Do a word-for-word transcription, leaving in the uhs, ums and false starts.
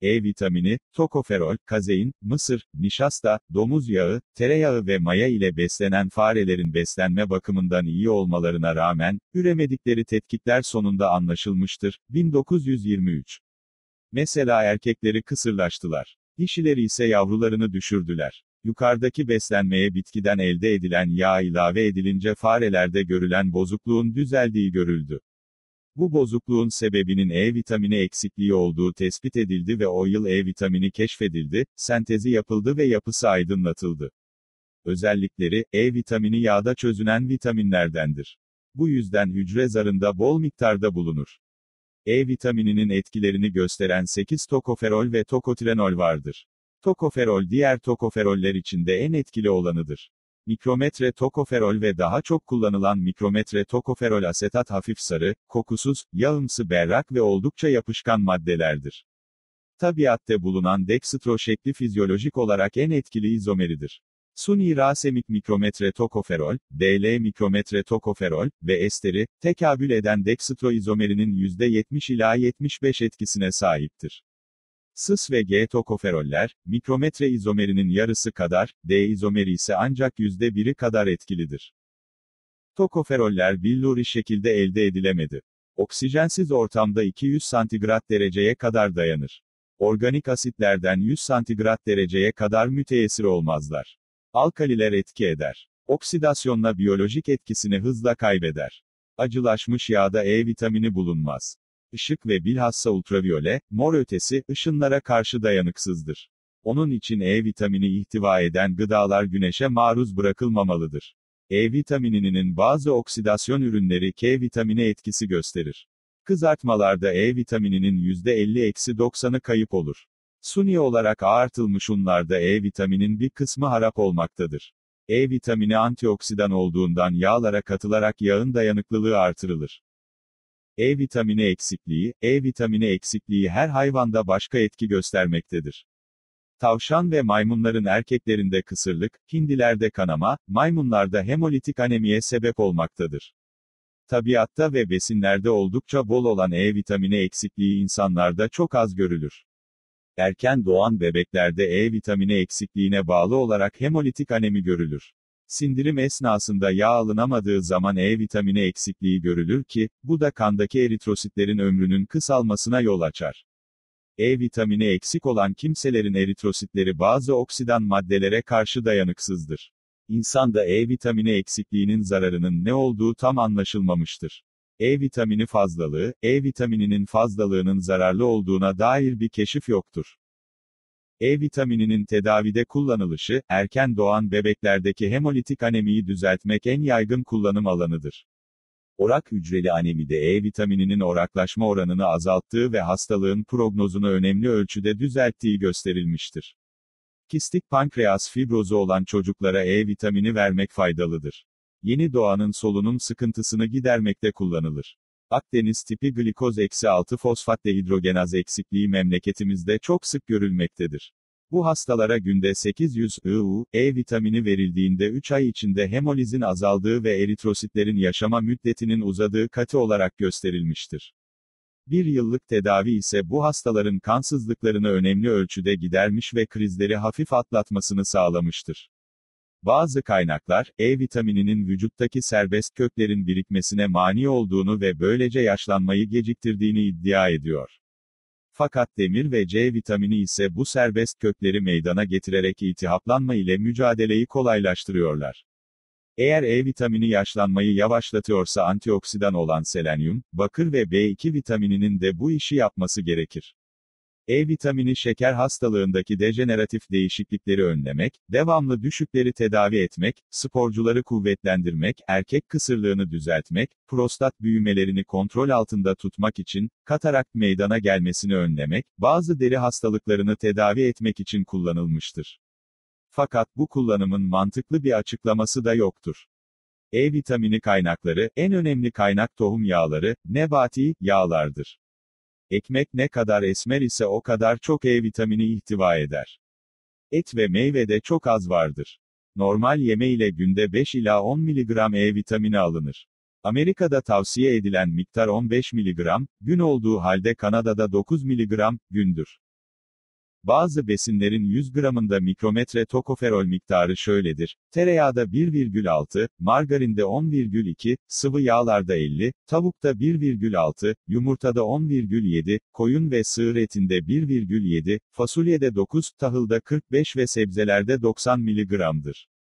E vitamini, tokoferol, kazein, mısır, nişasta, domuz yağı, tereyağı ve maya ile beslenen farelerin beslenme bakımından iyi olmalarına rağmen, üremedikleri tetkikler sonunda anlaşılmıştır. bin dokuz yüz yirmi üç. Mesela erkekleri kısırlaştılar. Dişileri ise yavrularını düşürdüler. Yukarıdaki beslenmeye bitkiden elde edilen yağ ilave edilince farelerde görülen bozukluğun düzeldiği görüldü. Bu bozukluğun sebebinin E vitamini eksikliği olduğu tespit edildi ve o yıl E vitamini keşfedildi, sentezi yapıldı ve yapısı aydınlatıldı. Özellikleri, E vitamini yağda çözünen vitaminlerdendir. Bu yüzden hücre zarında bol miktarda bulunur. E vitamininin etkilerini gösteren sekiz tokoferol ve tokotirenol vardır. Tokoferol diğer tokoferoller içinde en etkili olanıdır. Mikrometre tokoferol ve daha çok kullanılan mikrometre tokoferol asetat hafif sarı, kokusuz, yağımsı berrak ve oldukça yapışkan maddelerdir. Tabiatte bulunan dekstro şekli fizyolojik olarak en etkili izomeridir. Suni rasemik mikrometre tokoferol, D L mikrometre tokoferol ve esteri, tekabül eden dekstro izomerinin yüzde yetmiş ila yetmiş beş etkisine sahiptir. Cis ve G tokoferoller, mikrometre izomerinin yarısı kadar, D izomeri ise ancak yüzde biri kadar etkilidir. Tokoferoller billuri şekilde elde edilemedi. Oksijensiz ortamda iki yüz santigrat dereceye kadar dayanır. Organik asitlerden yüz santigrat dereceye kadar müteessir olmazlar. Alkaliler etki eder. Oksidasyonla biyolojik etkisini hızla kaybeder. Acılaşmış yağda E vitamini bulunmaz. Işık ve bilhassa ultraviyole, mor ötesi, ışınlara karşı dayanıksızdır. Onun için E vitamini ihtiva eden gıdalar güneşe maruz bırakılmamalıdır. E vitamininin bazı oksidasyon ürünleri K vitamini etkisi gösterir. Kızartmalarda E vitamininin yüzde elli doksanı kayıp olur. Suni olarak ağartılmış unlarda E vitaminin bir kısmı harap olmaktadır. E vitamini antioksidan olduğundan yağlara katılarak yağın dayanıklılığı artırılır. E vitamini eksikliği, E vitamini eksikliği her hayvanda başka etki göstermektedir. Tavşan ve maymunların erkeklerinde kısırlık, hindilerde kanama, maymunlarda hemolitik anemiye sebep olmaktadır. Tabiatta ve besinlerde oldukça bol olan E vitamini eksikliği insanlarda çok az görülür. Erken doğan bebeklerde E vitamini eksikliğine bağlı olarak hemolitik anemi görülür. Sindirim esnasında yağ alınamadığı zaman E vitamini eksikliği görülür ki, bu da kandaki eritrositlerin ömrünün kısalmasına yol açar. E vitamini eksik olan kimselerin eritrositleri bazı oksidan maddelere karşı dayanıksızdır. İnsanda E vitamini eksikliğinin zararının ne olduğu tam anlaşılmamıştır. E vitamini fazlalığı, E vitamininin fazlalığının zararlı olduğuna dair bir keşif yoktur. E vitamininin tedavide kullanılışı, erken doğan bebeklerdeki hemolitik anemiyi düzeltmek en yaygın kullanım alanıdır. Orak hücreli anemide E vitamininin oraklaşma oranını azalttığı ve hastalığın prognozunu önemli ölçüde düzelttiği gösterilmiştir. Kistik pankreas fibrozu olan çocuklara E vitamini vermek faydalıdır. Yeni doğanın solunum sıkıntısını gidermekte kullanılır. Akdeniz tipi glikoz eksi altı fosfat dehidrogenaz eksikliği memleketimizde çok sık görülmektedir. Bu hastalara günde sekiz yüz I U, E vitamini verildiğinde üç ay içinde hemolizin azaldığı ve eritrositlerin yaşama müddetinin uzadığı katı olarak gösterilmiştir. Bir yıllık tedavi ise bu hastaların kansızlıklarını önemli ölçüde gidermiş ve krizleri hafif atlatmasını sağlamıştır. Bazı kaynaklar, E vitamininin vücuttaki serbest köklerin birikmesine mani olduğunu ve böylece yaşlanmayı geciktirdiğini iddia ediyor. Fakat demir ve C vitamini ise bu serbest kökleri meydana getirerek iltihaplanma ile mücadeleyi kolaylaştırıyorlar. Eğer E vitamini yaşlanmayı yavaşlatıyorsa antioksidan olan selenyum, bakır ve B iki vitamininin de bu işi yapması gerekir. E vitamini şeker hastalığındaki dejeneratif değişiklikleri önlemek, devamlı düşükleri tedavi etmek, sporcuları kuvvetlendirmek, erkek kısırlığını düzeltmek, prostat büyümelerini kontrol altında tutmak için, katarakt meydana gelmesini önlemek, bazı deri hastalıklarını tedavi etmek için kullanılmıştır. Fakat bu kullanımın mantıklı bir açıklaması da yoktur. E vitamini kaynakları, en önemli kaynak tohum yağları, nebati yağlardır. Ekmek ne kadar esmer ise o kadar çok E vitamini ihtiva eder. Et ve meyvede çok az vardır. Normal yeme ile günde beş ila on miligram E vitamini alınır. Amerika'da tavsiye edilen miktar on beş miligram, gün olduğu halde Kanada'da dokuz miligram, gündür. Bazı besinlerin yüz gramında mikrometre tokoferol miktarı şöyledir: tereyağda bir virgül altı, margarinde on virgül iki, sıvı yağlarda elli, tavukta bir virgül altı, yumurtada on virgül yedi, koyun ve sığır etinde bir virgül yedi, fasulyede dokuz, tahılda kırk beş ve sebzelerde doksan miligramdır.